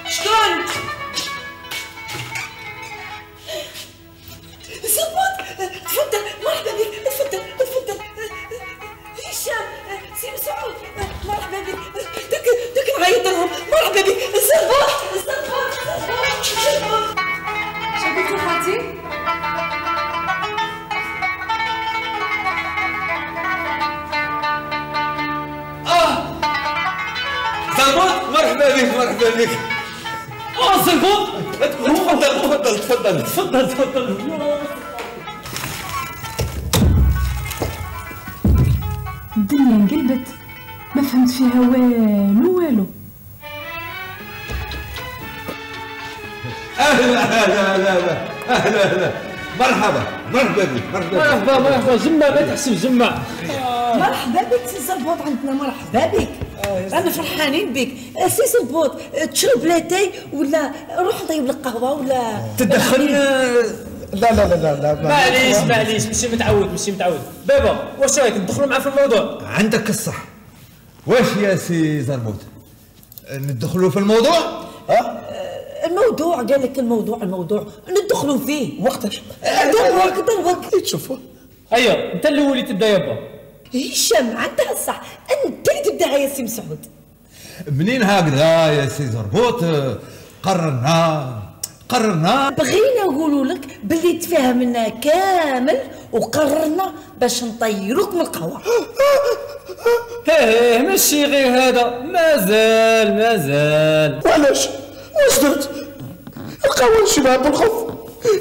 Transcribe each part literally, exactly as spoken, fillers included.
شكون؟ زبط، تفضل، مرحبا بك، تفضل تفضل. هشام، سي مسعود، مرحبا بك. دوك دوك نعيط لهم، مرحبا بك. زبط زبط زبط زبط. شو قلتي خالتي؟ زربوط، مرحبا بك مرحبا بك. اه زربوط، تفضل تفضل تفضل تفضل تفضل. الدنيا انقلبت، ما فهمت فيها والو والو. اهلا اهلا اهلا اهلا اهلا مرحبا مرحبا بك مرحبا مرحبا مرحبا. جمع ما تحسب جمع. مرحبا بك سي زربوط عندنا، مرحبا بك. انا فرحانين بك سي زربوط. تشرب لاتاي ولا روح نطيب لك قهوه ولا تدخل؟ لا لا لا لا لا معليش معليش، ماشي متعود ماشي متعود. بابا واش رايك ندخلوا معاه في الموضوع؟ عندك الصح. واش يا سي زربوط ندخلوا في الموضوع؟ ها؟ الموضوع قال لك الموضوع الموضوع ندخلوا فيه وقتاش؟ دروك دروك. تشوفوا ايوه انت الاول اللي تبدا يابا. هشام عندها الصح، انت اللي تبداها يا سي مسعود. منين هكذا يا سي زربوط؟ قررنا قررنا بغينا نقولوا لك باللي تفاهمنا كامل وقررنا باش نطيروك من القهوه. هيه ماشي غير هذا، مازال مازال. وعلاش؟ واش درت؟ القهوة نشربها بالخوف.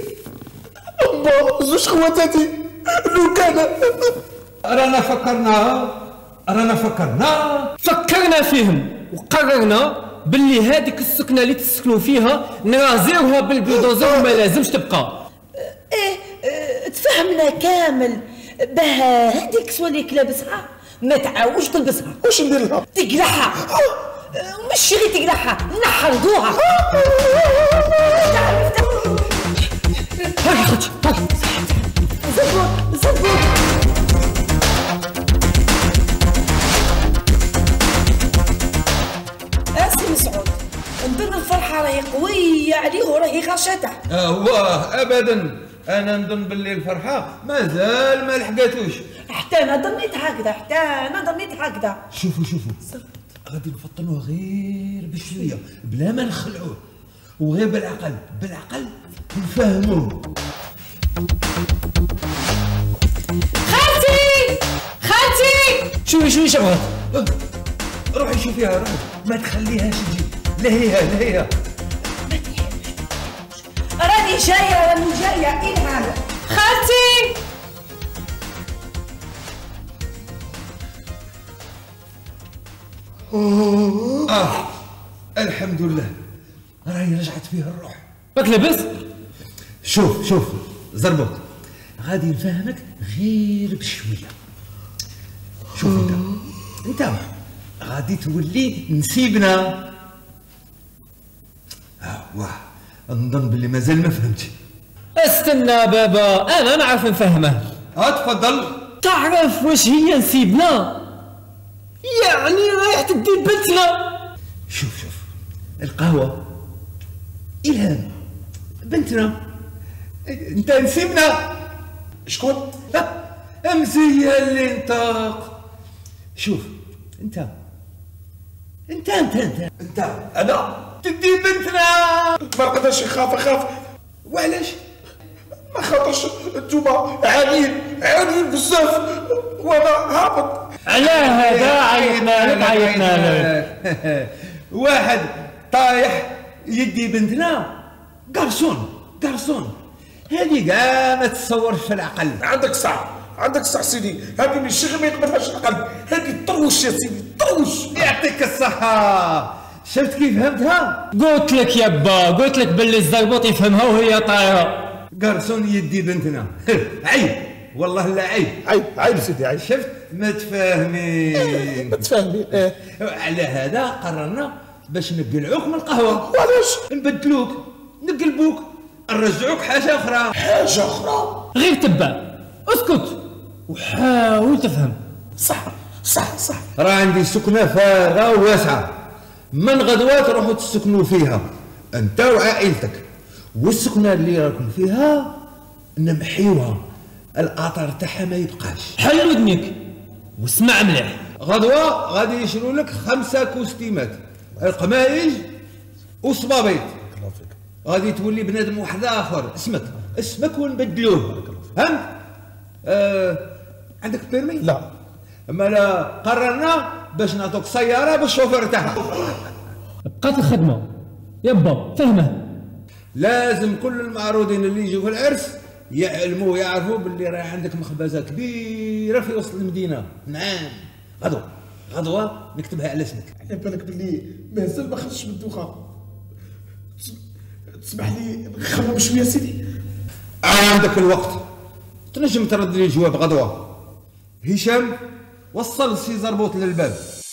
أما زوج خواتاتي لو كان رانا فكرنا رانا فكرنا فكرنا فيهم وقررنا باللي هذيك السكنه اللي تسكنوا فيها نرازيوها بالبلدوزر وما لازمش تبقى. ايه اه تفهمنا كامل. باه هذيك سواليك لابسها ما تعاودش تلبسها. واش ندير لها؟ تقلعها. ماشي غير تقلعها، نحرقوها. هاي خوتي هاي. زبوط زبوط. اسي مسعود، نظن الفرحه راهي قويه عليه وراهي غشته. واه ابدا، انا نظن باللي الفرحه مازال ما لحقاتوش. حتى انا ظنيت هكذا، حتى انا ظنيت هكذا. شوفوا شوفوا غادي نفطنوه غير بشويه بلا ما نخلعوه، وغير بالعقل بالعقل نفهموه. خالتي خالتي شوفي شوفي شبغت. روحي شوفيها روحي، ما تخليهاش تجي. لهيها لهيها. راني جايه راني جايه. ايه هذا؟ خالتي. اه الحمد لله راهي رجعت فيها الروح. راك لاباس؟ شوف شوف زربوط، غادي نفهمك غير بشويه. شوف انت انت غادي تولي نسيبنا. اه واه نظن باللي مازال ما فهمتي. استنى بابا انا نعرف نفهمه. اه تفضل. تعرف واش هي نسيبنا؟ يعني رايح تدي بنتنا. شوف شوف القهوه الهام بنتنا، انت نسيبنا. شكون؟ امزيه اللي انطاق. شوف انت انت انت انت انت انا تدي بنتنا. ما نقدرش نخاف نخاف. وعلاش؟ ما خاطرش انتوما عاليين عاليين بزاف وانا هابط. على هذا عيطنا لك عيطنا لك. واحد طايح يدي بنتنا. قرصون قرصون هذه كاع ما تتصورش في العقل. عندك صح عندك صح سيدي، هذه من الشغل ما يقبلهاش القلب، هذه طروش يا سيدي طروش. يعطيك الصحة. شفت كيف فهمتها؟ قلت لك يابا قلت لك باللي الزربوط يفهمها وهي طايره. قرصون يدي بنتنا. عيب والله لا عيب. عيب عيب سيدي عيب. شفت ما تفاهمين. ما تفاهمين. ايه على هذا قررنا باش نقلعوك من القهوة. وعلاش؟ نبدلوك نقلبوك نرجعوك حاجة أخرى. حاجة أخرى؟ غير تبع اسكت وحاول تفهم. صح صح صح. راه عندي سكنة فارغة وواسعة، من غدوة تروحوا تسكنوا فيها انت وعائلتك، والسكنه اللي راكم فيها نمحيوها، الاثار تاعها ما يبقاش. حل ودنك واسمع مليح. غدوة غادي يشروا لك خمسة كوستيمات، القمايج وصبابيط، غادي تولي بنادم واحد اخر، اسمك اسمك ونبدلوه، فهمت؟ آه عندك بيرمي؟ لا. اما لا قررنا باش نعطوك سياره بالشوفير تاعها. بقات الخدمه يبا فهمه. لازم كل المعروضين اللي يجوا في العرس يعلموا ويعرفوا باللي راه عندك مخبزه كبيره في وسط المدينه. نعم غدوه غدوه نكتبها على اسمك. على بالك باللي مازال ما خرجتش من الدخان. تسمح لي نخمم شويه سيدي؟ عندك الوقت، تنجم ترد لي الجواب غدوه. هشام وصل سي زربوط للباب.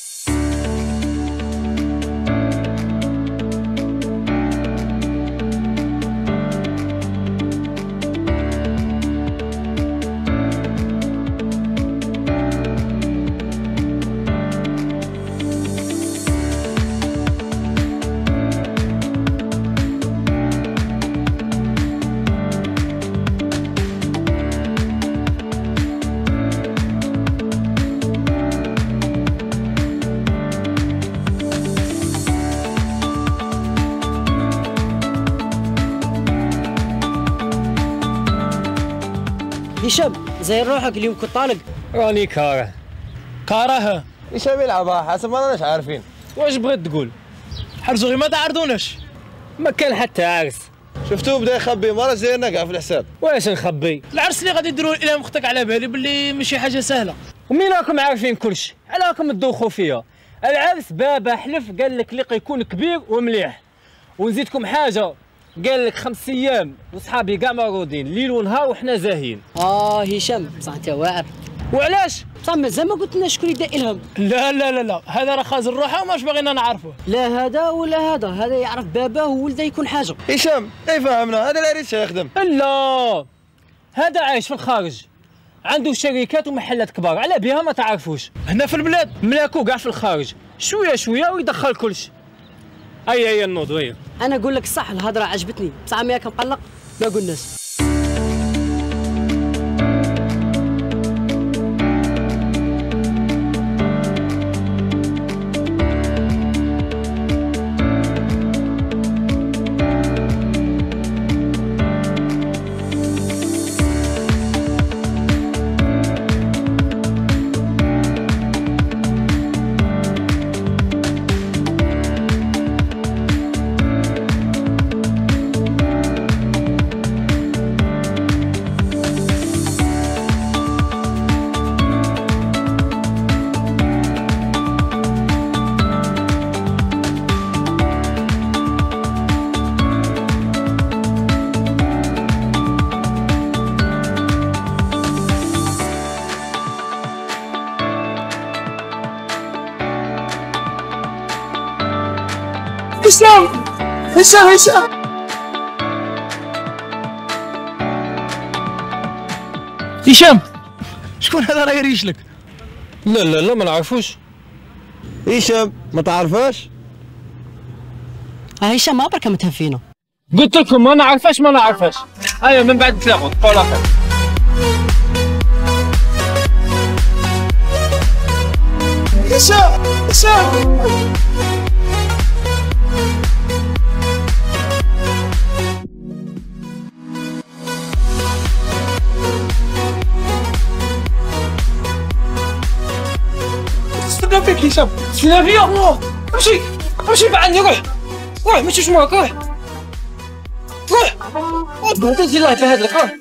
هشام زي روحك اليوم كنت طالق. راني كاره. كارهه هشام يلعبها حسب ما راناش عارفين. واش بغيت تقول؟ حرزوا غير ما تعرضوناش. ما كان حتى عرس. شفتوه بدا يخبي مرة زينا كاع في الحساب. واش نخبي؟ العرس اللي غادي يديروه الى اختك على بالي باللي ماشي حاجه سهله. ومين راكم عارفين كلشي؟ على راكم تدوخوا فيا؟ العرس بابا حلف قال لك لقى يكون كبير ومليح. ونزيدكم حاجه، قال لك خمس ايام وصحابي كاع معروضين ليل ونهار وحنا زاهيين. اه هشام بصح انت واعر. وعلاش؟ بصح مازال ما قلت لنا شكون يدق الهم. لا لا لا لا هذا راه خازن روحه وماش باغينا نعرفوه. لا هذا ولا هذا، هذا يعرف باباه وولده يكون حاجه. هشام اي فهمنا، هذا العريس يخدم. لا هذا عايش في الخارج، عنده شركات ومحلات كبار، على بها ما تعرفوش. هنا في البلاد ملاكو كاع في الخارج، شويه شويه ويدخل كلشي. هيا هيا النوض هيا. انا نقول لك صح، الهضره عجبتني، بصح ما ياك مقلق ما قلناش. هشام هشام هشام هشام شكون هذا راه يريش لك؟ لا لا لا ما نعرفوش. هشام ما تعرفاش؟ ها هشام ما برك متهفينا. قلت لكم ما نعرفاش ما نعرفاش. هيا من بعد تلاقوا تقولوا خير. هشام هشام استنى فيك هشام. استنى فيا؟ امشي امشي بعدني، روح روح ماشي شمرك، روح روح. بهدلتي الله يفهد لك، روح.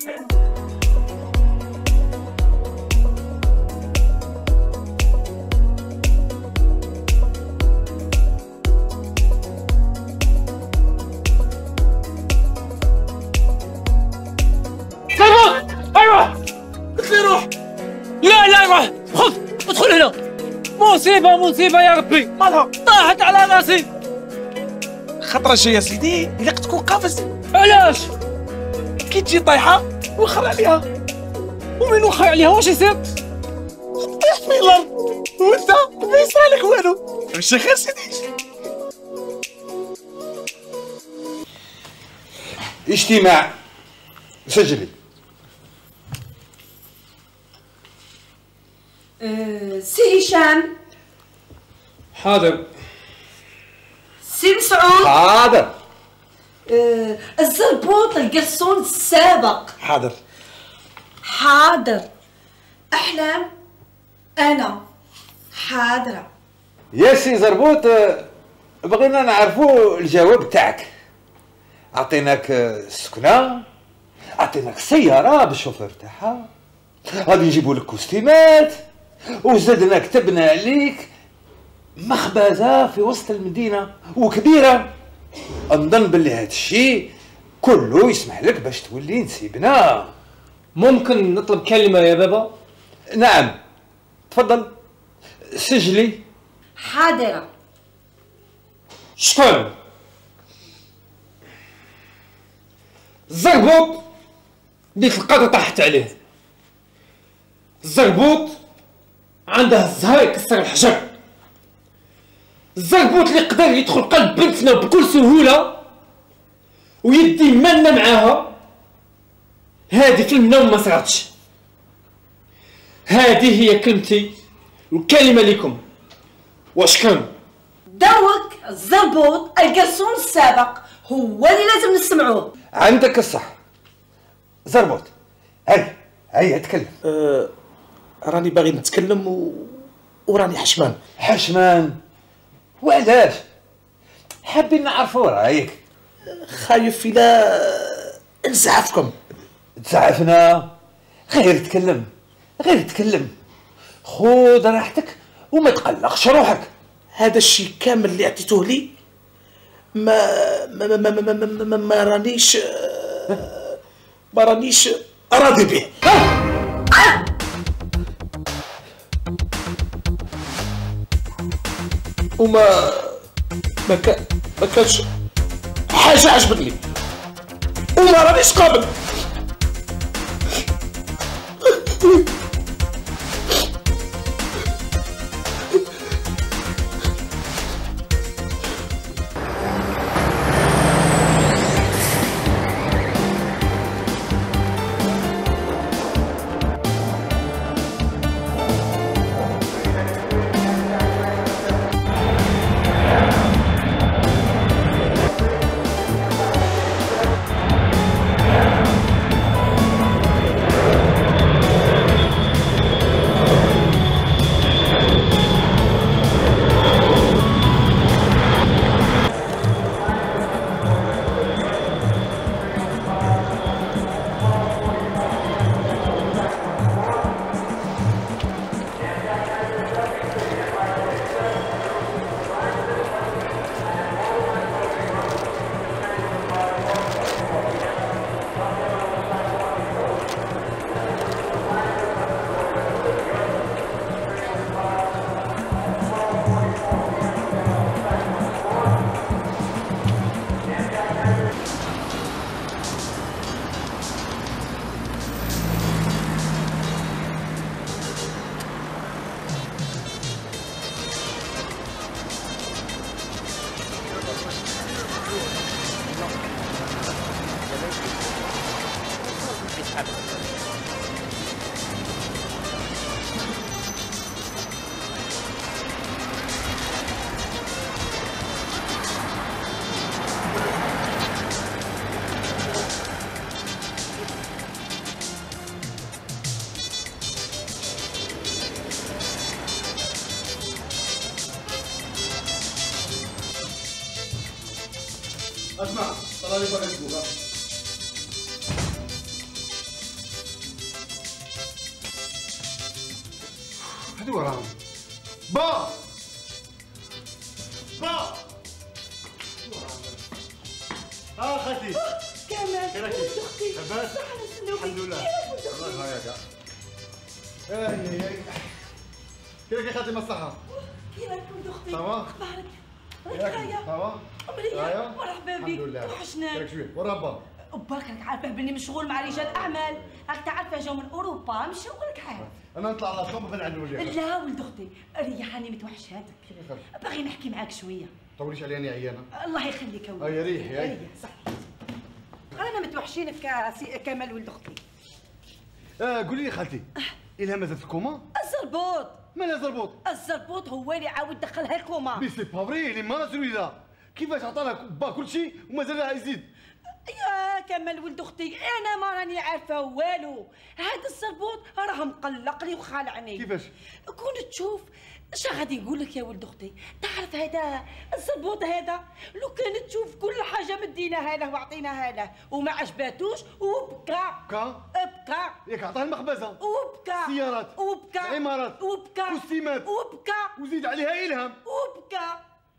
ايوه قلت لي روح. لا لا روح، خذ ادخل هنا. مصيبة مصيبة يا ربي، مالها؟ طاحت على راسي. خطرة شي يا سيدي، إلا تكون قافز. علاش؟ كي تجي طايحة وخر عليها. ومن وخر عليها واش يصير؟ طيحت في الأرض وأنت ما يصرالك والو. ماشي خير سيدي. اجتماع. سجلي. أه سي هشام. حاضر. سي مسعود. حاضر. أه الزربوط القرصون السابق. حاضر. حاضر. أحلام. أنا حاضرة. يا سي زربوط، بغينا نعرفوا الجواب تاعك. عطيناك السكنة، عطيناك سيارة بالشوفير تاعها، غادي نجيبوا لك كوستيمات، وزدنا كتبنا عليك مخبزة في وسط المدينة وكبيرة. نظن باللي هاد الشيء كله يسمح لك باش تولي نسيبنا. ممكن نطلب كلمة يا بابا؟ نعم تفضل سجلي. حاضرة. شكون؟ الزربوط ديك القاطة طاحت عليه. الزربوط عنده الزهر يكسر الحجر. الزربوط اللي يقدر يدخل قلب بنتنا بكل سهولة ويدي مالنا معاها، هذه في النوم ما صراتش. هذه هي كلمتي والكلمة لكم. واش كان؟ دوك الزربوط القرصون السابق هو اللي لازم نسمعوه. عندك الصح زربوط. هاي هاي اتكلم. أه راني باغي نتكلم و... وراني حشمان. حشمان؟ وعلاش؟ حابين نعرفوا رايك. خايف إلا نزعفكم. تزعفنا؟ غير تكلم، غير تكلم، خذ راحتك وما تقلقش روحك. هذا الشيء كامل اللي عطيتوه لي ما ما ما ما ما, ما, ما, ما رانيش ما رانيش راضي به. وما ما كان ما كانش حاجه عجبتني وما رانيش قابل. اسمع طلع لي باغي تقول هادي وراهم با با اه خالتي كمال كيفك اختي لاباس الحمد لله الله يهنيك اي اي كيفك يا خالتي مصلحه كيفك ولد اختي صافا اخبارك ياك صافا مليح مرحبا بك الحمد لله وحشناك كيفك شويه ورا با وباك راك عارفه بني مشغول مع رجال اعمال راك تعرفه جاو من اوروبا مشاو لك حال انا نطلع على الصوب بن عند وليدك لا ولد اختي ريحاني متوحشاتك باغي نحكي معاك شويه طوليش عليا انا عيانه الله يخليك يا ولدي اه يا ريح يا ريح صح انا وحشينك سي كمال ولد اختي. اه قولي لي خالتي، إلهام مازال في الكوما؟ الزربوط. مالها زربوط؟ الزربوط هو اللي عاود دخلها الكوما. مي سي با فري، اللي ما الوليده كيفاش عطاها با كل شيء ومازال لها يزيد؟ يا كمال ولد اختي انا ما راني عارفه والو، هذا الزربوط راه مقلقني وخالعني. كيفاش؟ كون تشوف اش غادي نقول لك يا ولد اختي، تعرف هذا الزربوط هذا لو كان تشوف كل حاجه مديناها له وعطيناها له وما عجباتوش وبكى. بكى؟ بكى. ياك عطاها المخبزه وبكى. سيارات وبكى. عمارات وبكى. كوستيمات وبكى. وزيد عليها إلهام وبكى.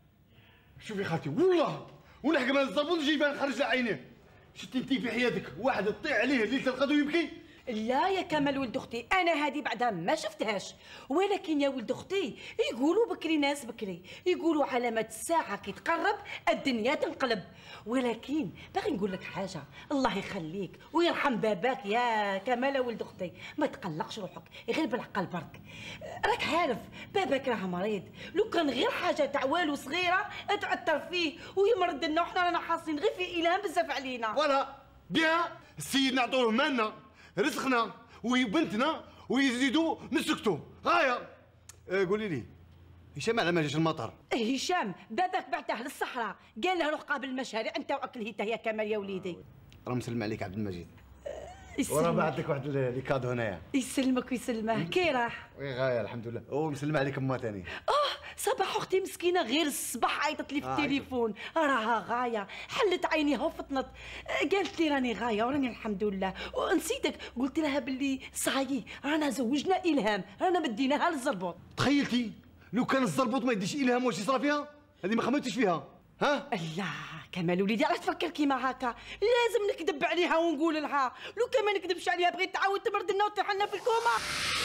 شوفي خالتي والله ونحكم هذا الزربوط نجيبها نخرج له عينيه. شتي انتي في حياتك واحد تطيع عليه ليله القدر ويبكي؟ لا يا كمال ولد اختي انا هذه بعدها ما شفتهاش، ولكن يا ولد اختي يقولوا بكري ناس بكري يقولوا علامات الساعه كي تقرب الدنيا تنقلب، ولكن باغي نقول لك حاجه الله يخليك ويرحم باباك يا كمال ولد اختي، ما تقلقش روحك غير بالعقل برك، راك عارف باباك راه مريض، لو كان غير حاجه تاع والو صغيره تاثر فيه ويمرض لنا وحنا رانا حاصلين غير في الهام بزاف علينا. فوالا بيان السيد نعطوه مالنا رزقنا وبنتنا ويزيدوا نسكتوا. هايا أه قولي لي هشام على ما جاش المطر؟ هشام باباك بعته للصحراء قال له روح قابل المشاريع انت واكلهيته يا كمال يا وليدي. راه مسلم عليك عبد المجيد. يسلمك. وراه بعث لك واحد لي كادو هنايا. يسلمك ويسلمه كي راح؟ وي غايه الحمد لله. او مسلم عليك امها ثاني. اه صباح اختي مسكينه غير الصباح عيطت لي في آه التليفون راها غايه حلت عينيها وفطنت قالت لي راني غايه وراني الحمد لله ونسيتك قلت لها باللي صايي رانا زوجنا الهام رانا مديناها للزربوط. تخيلتي لو كان الزربوط ما يديش الهام واش يصرى فيها؟ هذه ما خممتش فيها ها؟ لا كمال وليدي علاش تفكر كيما هكا؟ لازم نكذب عليها ونقول لها لو كان ما نكذبش عليها بغيت تعاود تمرض لنا وتطيح لنا في الكوما.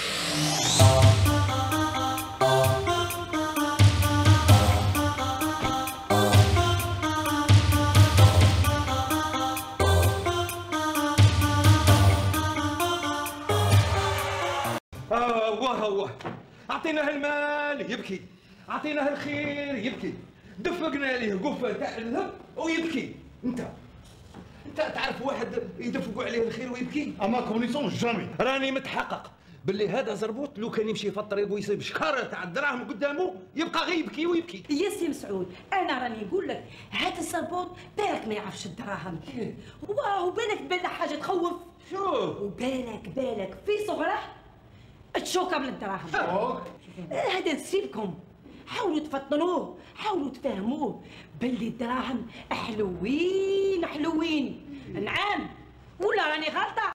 هو هو اعطيناه المال يبكي، اعطيناه الخير يبكي، دفقنا عليه قفه تاع الذهب ويبكي. انت انت تعرف واحد يدفقوا عليه الخير ويبكي؟ اما كونيسون جامي. راني متحقق باللي هذا زربوط لو كان يمشي في الطريق ويصيب شكاره تاع الدراهم قدامه يبقى غير يبكي ويبكي. يا سي مسعود انا راني نقول لك هذا الزربوط بالك ما يعرفش الدراهم واه بالك بلا حاجه تخوف. شوف وبالك بالك في صغره تشوكه من الدراهم. هذا نسيبكم حاولوا تفطنوه حاولوا تفهموه باللي الدراهم حلوين حلوين. نعم ولا راني غلطه؟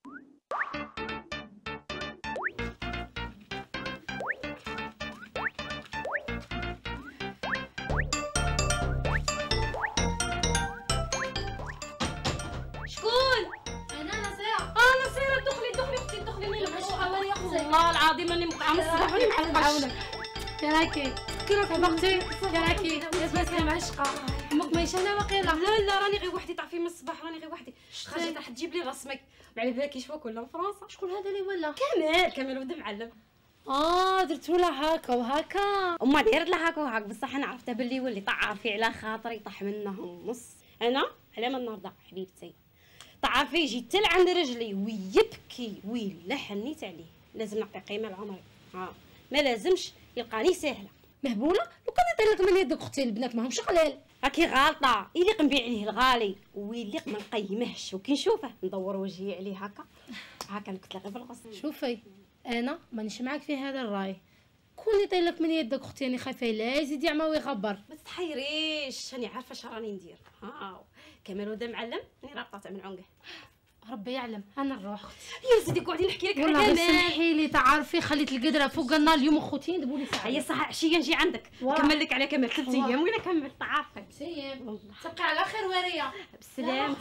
والله العظيم راني مقعه من الصباح وراني محلقه. كراكي كراكي بختي كراكي لاباس معشقه امك ماهيش هنا واقيلا؟ لا لا راني غير وحدي تعرفي من الصباح راني غير وحدي خرجت راح تجيب لي رسمك على بالك يشوفك ولا من فرنسا. شكون هذا اللي ولا؟ كمال كمال ولد معلم. اه درتو لها هكا وهكا وما دايرت لها هكا وهكا بصح انا عرفتها باللي يولي طعافي على خاطري طاح منهم نص. انا على ما النهارده حبيبتي طعافي جيت حتى لعند رجلي ويبكي ويلح نيت عليه لازم نعطي قيمه لعمري. ها ما لازمش يلقاني ساهله مهبوله. لو كان يطير لك من يدك اختي البنات ماهمش قلال راكي غالطه. يليق نبيع عليه الغالي ويليق ما نقيمهش وكي نشوفه ندور وجهي عليه هكا هكا نكتل غير بالغصن. شوفي انا مانيش معاك في هذا الراي. كون يطير لك من يدك اختي راني خايفه لا يزيد يعمى ويغبر. ما تحيريش راني عارفه اش راني ندير. ها كمال ولد معلم راني رابطه من عنقه. ربي يعلم انا نروح. يا سيدي قعدي نحكي لك على والله كمال. سمحي لي تعرفي خليت القدره فوق النار اليوم اخوتي ندبوا لي ساعه. هيا صح عشيه نجي عندك نكمل لك على كمال ثلاث ايام ولا كمل تعرفي. سيم تبقي على خير وريه بسلام.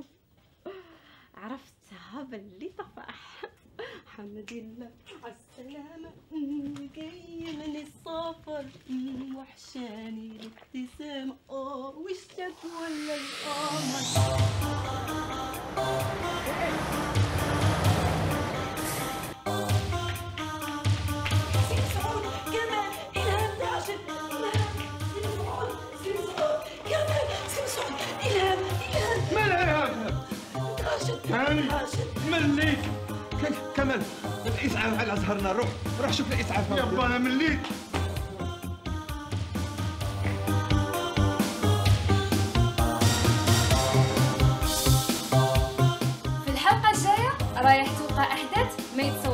عرفتها باللي طفح حمد الله على السلامة جاية من السفر وحشاني الابتسامة اه وشك ولا القمر. سي مسعود كمال الهام داعشت الهام سي مسعود سي مسعود كمال سي مسعود الهام الهام مالها الهام؟ هاني مليت. كمال الاسعاف على زهرنا، روح روح شوف الاسعاف. يابا انا مليت. في الحلقه الجايه رايح توقع احداث ما يتصورش.